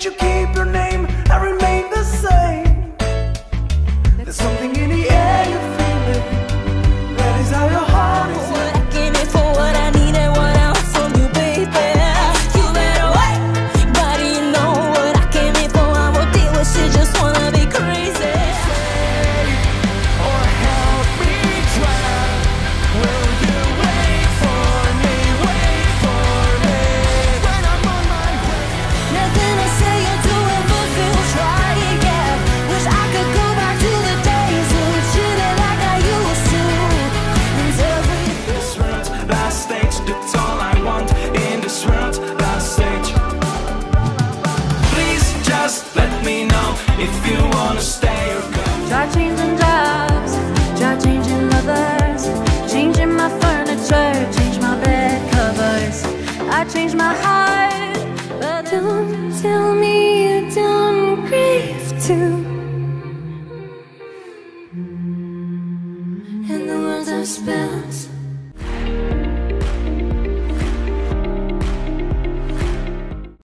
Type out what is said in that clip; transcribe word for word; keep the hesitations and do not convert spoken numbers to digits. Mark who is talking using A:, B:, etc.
A: you keep your name and remain the same. There's something in the air you feel it. That is how your heart is.
B: What I came in for, what I need and what I want from you, baby. You better wait, but you know what I came in for. I won't deal with shit, just wanna be crazy.
A: Or help me try. Will you wait for me, wait for me when I'm on my way?
B: Nothing to say or do ever feels right, yeah. Wish I could go back to the days of chilling like I used to. And everything.
A: This world, last stage, that's all I want in this world, last stage. Please just let me know if you wanna stay or go.
B: Try changing jobs, try changing lovers, changing my furniture, change my bed covers. I changed my heart, but don't tell me you don't grieve too. And the words are spells.